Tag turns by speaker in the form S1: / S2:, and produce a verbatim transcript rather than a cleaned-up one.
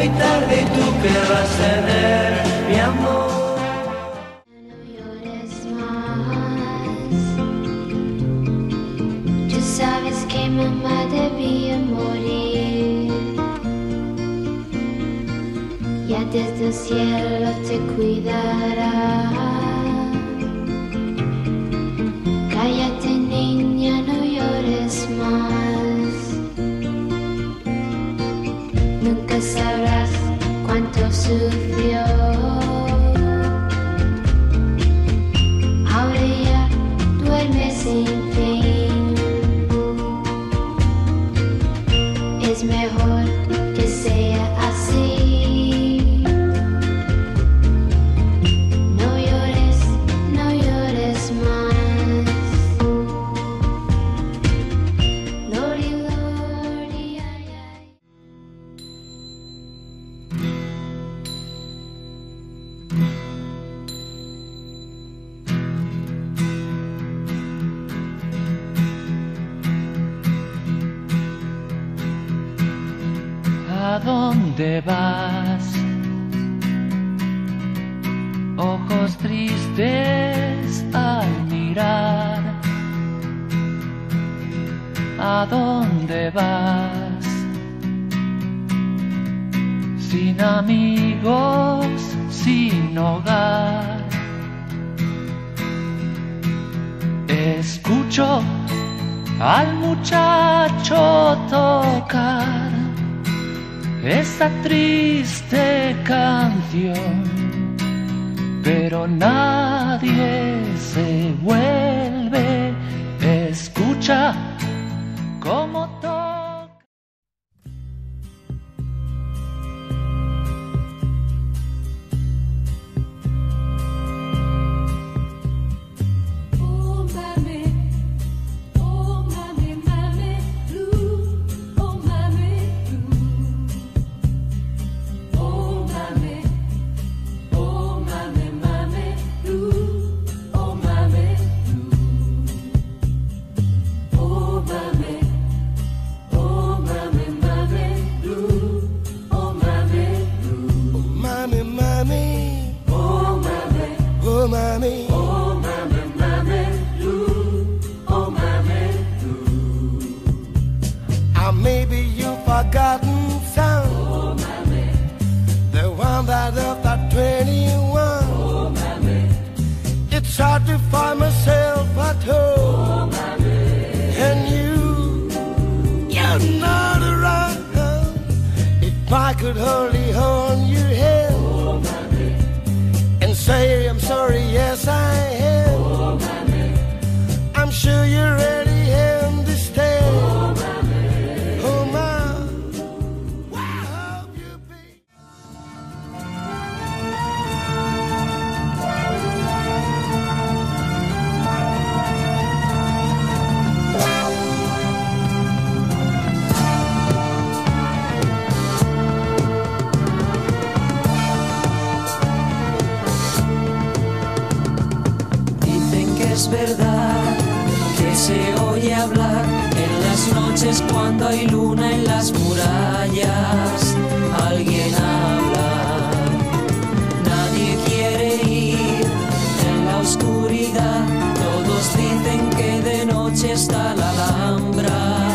S1: muy tarde y tú querrás tener mi amor.
S2: No llores más. Tú sabes que mamá debía morir. Ya desde el cielo te cuidará. Cállate, niña, no llores más. Nunca sabrás cuánto sufrió. Ahora ya duerme sin fin. Es mejor que sea así. No llores, no llores más. Lordy, Lordy, ay, ay.
S3: ¿A dónde vas? Ojos tristes al mirar. ¿A dónde vas? Sin amigos, sin hogar. Escucho al muchacho tocar esa triste canción, pero nadie se vuelve. Escucha cómo toca.
S4: Mommy, oh mommy, mommy, blue, oh mommy, blue. Ah, maybe you've forgotten son, oh mommy, the one that left at twenty-one. Oh mommy, it's hard to find myself at home. Oh mommy, and you, you're not around. If I could only hold your hand. Oh mommy, and say I'm sorry, yes I am. Oh, mommy, I'm sure you already understand. Oh, mommy, oh, mom, where have you been?
S5: Es verdad que se oye hablar en las noches cuando hay luna en las murallas. Alguien habla, nadie quiere ir en la oscuridad. Todos dicen que de noche está la Alhambra.